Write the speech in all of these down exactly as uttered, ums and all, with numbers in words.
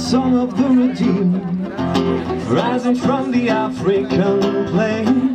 song of the redeemed, rising from the African plain.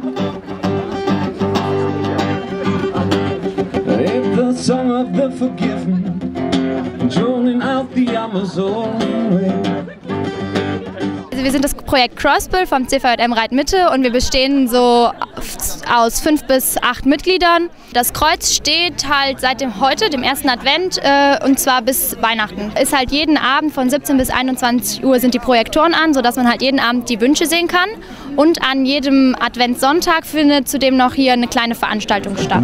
It's the song of the forgiven, droning out the Amazon way. Also wir sind das Projekt Crossbill vom C V J M Reit-Mitte und wir bestehen so aus fünf bis acht Mitgliedern. Das Kreuz steht halt seit dem heute, dem ersten Advent, äh, und zwar bis Weihnachten. Ist halt jeden Abend von siebzehn bis einundzwanzig Uhr sind die Projektoren an, sodass man halt jeden Abend die Wünsche sehen kann. Und an jedem Adventssonntag findet zudem noch hier eine kleine Veranstaltung statt.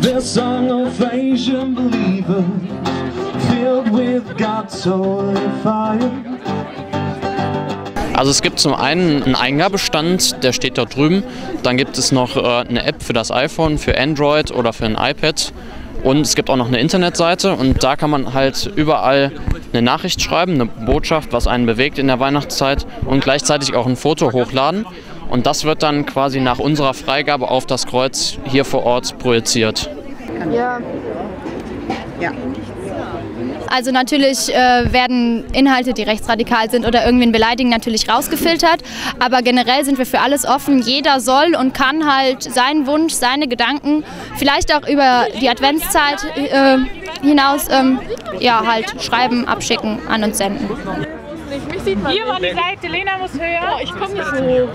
Also es gibt zum einen einen Eingabestand, der steht dort drüben. Dann gibt es noch äh, eine App für das iPhone, für Android oder für ein iPad. Und es gibt auch noch eine Internetseite und da kann man halt überall eine Nachricht schreiben, eine Botschaft, was einen bewegt in der Weihnachtszeit und gleichzeitig auch ein Foto hochladen. Und das wird dann quasi nach unserer Freigabe auf das Kreuz hier vor Ort projiziert. Ja. Ja. Also natürlich äh, werden Inhalte, die rechtsradikal sind oder irgendwen beleidigen, natürlich rausgefiltert. Aber generell sind wir für alles offen. Jeder soll und kann halt seinen Wunsch, seine Gedanken, vielleicht auch über die Adventszeit äh, hinaus, ähm, ja, halt schreiben, abschicken, an uns senden. Hier war die Seite, Lena muss höher. Oh, ich komme nicht hoch.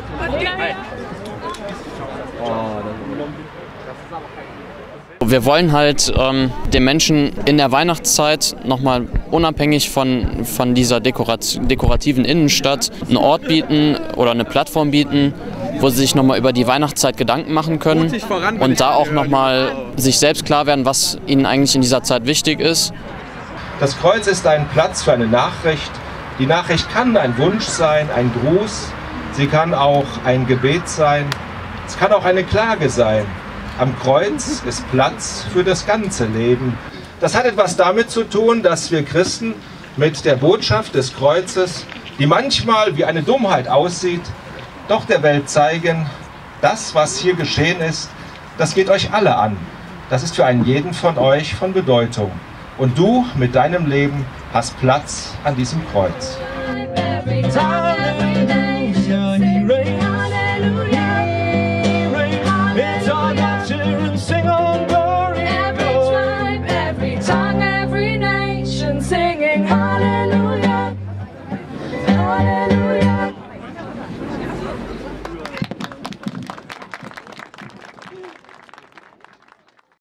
Wir wollen halt ähm, den Menschen in der Weihnachtszeit nochmal unabhängig von, von dieser dekorat dekorativen Innenstadt einen Ort bieten oder eine Plattform bieten, wo sie sich nochmal über die Weihnachtszeit Gedanken machen können und da auch nochmal sich selbst klar werden, was ihnen eigentlich in dieser Zeit wichtig ist. Das Kreuz ist ein Platz für eine Nachricht. Die Nachricht kann ein Wunsch sein, ein Gruß, sie kann auch ein Gebet sein, es kann auch eine Klage sein. Am Kreuz ist Platz für das ganze Leben. Das hat etwas damit zu tun, dass wir Christen mit der Botschaft des Kreuzes, die manchmal wie eine Dummheit aussieht, doch der Welt zeigen, das, was hier geschehen ist, das geht euch alle an. Das ist für einen jeden von euch von Bedeutung. Und du mit deinem Leben hast Platz an diesem Kreuz.